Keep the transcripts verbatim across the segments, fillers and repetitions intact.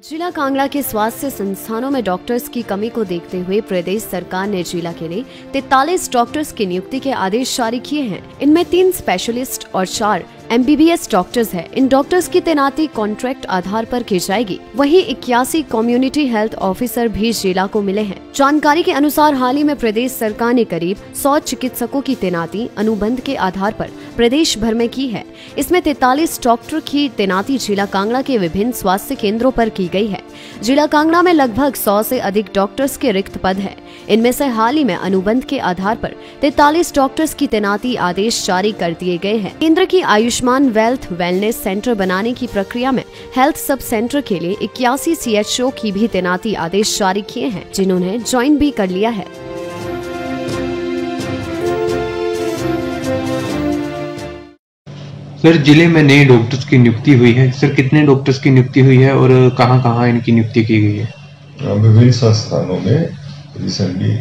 जिला कांगड़ा के स्वास्थ्य संस्थानों में डॉक्टर्स की कमी को देखते हुए प्रदेश सरकार ने जिला के लिए तैंतालीस डॉक्टर्स की नियुक्ति के आदेश जारी किए हैं। इनमें तीन स्पेशलिस्ट और चार M B B S doctors हैं। इन डॉक्टर्स की तैनाती कॉन्ट्रैक्ट आधार पर की जाएगी। वहीं इक्यासी कम्युनिटी हेल्थ ऑफिसर भी जिला को मिले हैं। जानकारी के अनुसार हाल ही में प्रदेश सरकार ने करीब सौ चिकित्सकों की तैनाती अनुबंध के आधार पर प्रदेश भर में की है। इसमें तैंतालीस डॉक्टर की तैनाती जिला कांगड़ा के विभिन्न स्वास्थ्य केंद्रों पर की गई है। जिला कांगड़ा में लगभग सौ से अधिक डॉक्टर्स के रिक्त पद है। इनमें से हाल ही में अनुबंध के आधार पर तैंतालीस डॉक्टर्स की तैनाती आदेश जारी कर दिए गए हैं। केंद्र की आयुष्मान वेल्थ वेलनेस सेंटर बनाने की प्रक्रिया में हेल्थ सब सेंटर के लिए इक्यासी सी एच ओ की भी तैनाती आदेश जारी किए हैं, जिन्होंने ज्वाइन भी कर लिया है। सर, जिले में नए डॉक्टर्स की नियुक्ति हुई है। सर, कितने डॉक्टर्स की नियुक्ति हुई है और कहां कहां इनकी नियुक्ति की गई है? विभिन्न संस्थानों में रिसेंटली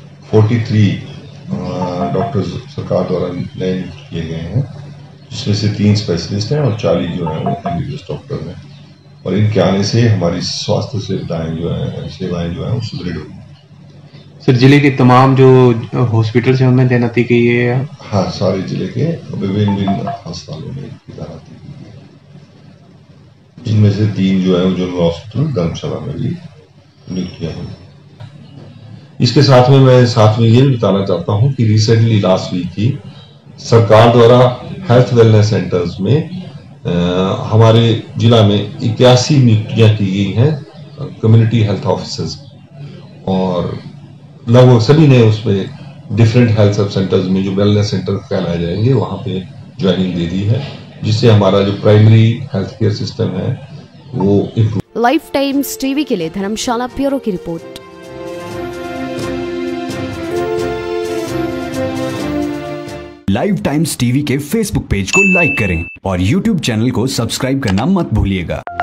तैंतालीस डॉक्टर्स सरकार द्वारा नए नियुक्त किए गए हैं, जिसमें से तीन स्पेशलिस्ट हैं और चालीस जो है वो M B B S doctor हैं। और इनके आने से हमारी स्वास्थ्य सुविधाएं जो है सेवाएं जो है वो सुदृढ़ होगी। सर, जिले के तमाम जो हॉस्पिटल्स हैं उनमें तैनाती की है? हाँ, सारे जिले के विभिन्न विभिन्न अस्पतालों में तैनाती की है। इनमें से तीन जो है वो जनरल हॉस्पिटल धर्मशाला में भी नियुक्तियां हुई। इसके साथ में मैं साथ में ये भी बताना चाहता हूं कि रिसेंटली लास्ट वीक ही सरकार द्वारा हेल्थ वेलनेस सेंटर्स में आ, हमारे जिला में इक्यासी नियुक्तियां की गई हैं कम्युनिटी हेल्थ ऑफिसर्स, और लगभग सभी ने उसमें डिफरेंट हेल्थ सब सेंटर्स में जो वेलनेस सेंटर कहलाए जाएंगे वहां पे ज्वाइनिंग दे दी है, जिससे हमारा जो प्राइमरी हेल्थ केयर सिस्टम है वो इम्प्रूव। लाइफ टाइम्स टीवी के लिए धर्मशाला ब्यूरो की रिपोर्ट। लाइव टाइम्स टीवी के फेसबुक पेज को लाइक करें और यूट्यूब चैनल को सब्सक्राइब करना मत भूलिएगा।